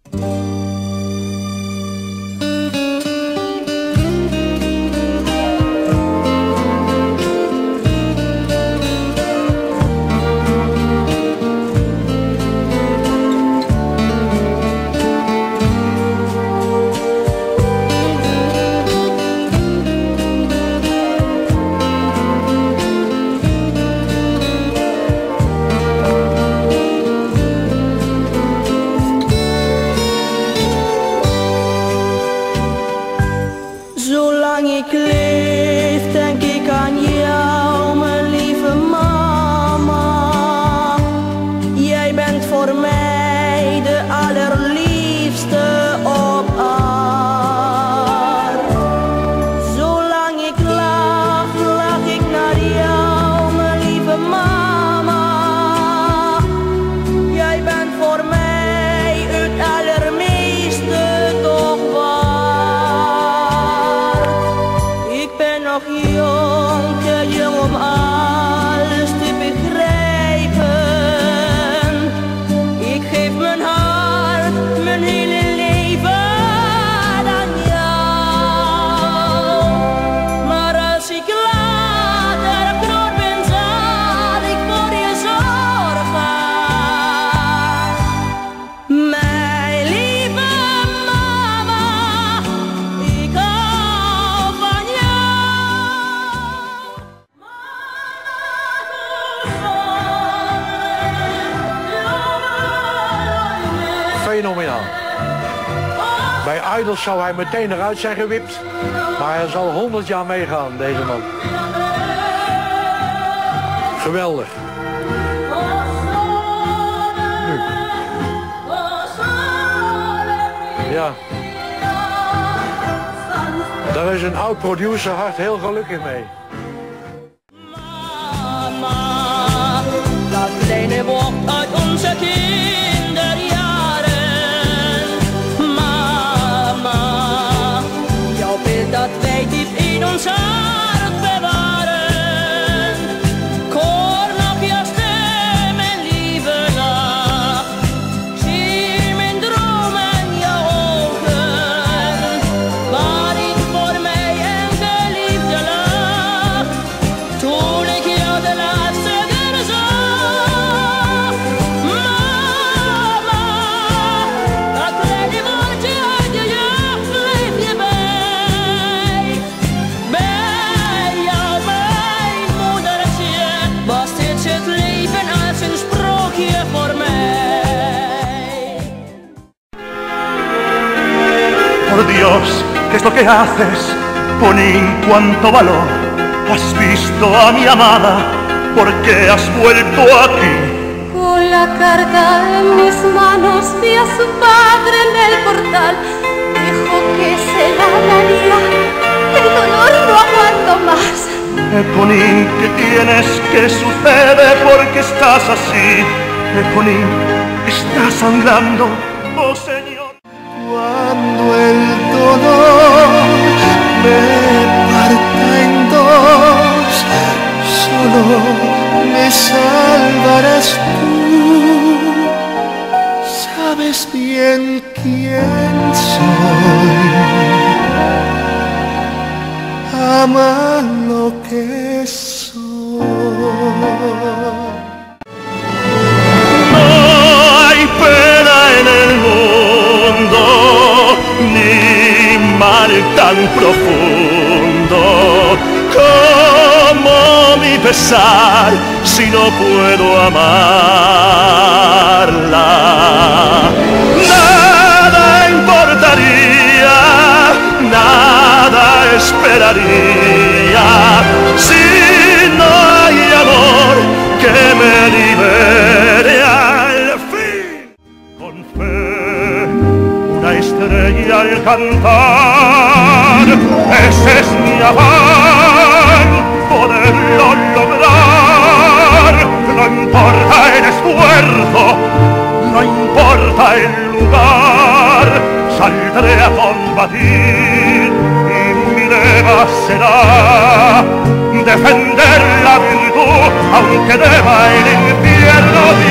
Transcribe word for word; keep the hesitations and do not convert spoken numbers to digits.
Zolang ik leef, denk ik aan jou, mijn lieve mama. Jij bent voor mij de allerliefste op aarde. Zolang ik lach, lach ik naar jou, mijn lieve mama. Jij bent voor mij het allermeeste toch waar. Nog jong, te jong om alles te begrijpen. Ik geef mijn hart, mijn hele leven aan jou. Maar als ik later groot ben, zal ik voor je zorgen. Mijn lieve mama, ik hou van jou. Fenomenaal. Bij Idols zou hij meteen eruit zijn gewipt, maar hij zal honderd jaar meegaan, deze man. Geweldig. Nu. Ja. Daar is een oud producerhart heel gelukkig mee. Mama, dat kleine wordt uit onze kinderjaren. Mama, jouw beeld dat wij diep in ons hart bewaren. Hoor nog jouw stem en lieve lach. Zie mijn droom en jouw ogen, waarin voor mij enkele liefde lag. Toen ik jou de laatste keer zag. Mama, dat kleine woordje uit je jeugd bleef je bij. Bij jou, mijn moedertje, was dit het leven als een sprookje voor mij. Por Dios, ¿qué es lo que haces? Ponín, cuánto valor. Has visto a mi amada, ¿por qué has vuelto aquí? Con la carta en mis manos vi a su padre en el portal. Dijo que se la daría, el dolor no aguanto más. Eponín, ¿qué tienes? ¿Qué sucede? ¿Por qué estás así? Eponín, estás sangrando, oh Señor. Cuando el dolor me parta en dos, solo me salvarás tú. Sabes bien quién soy. Ama lo que soy. No hay pena en el mundo, ni mal tan profundo como mi pesar si no puedo amarla. Nada importaría, nada esperaría si no hay amor que me libere al fin. Con fe, una estrella al cantar, ese es mi afán, poderlo lograr. No importa el esfuerzo, no importa el lugar, saldré a combatir y mi lema será defender la virtud, aunque deba el infierno.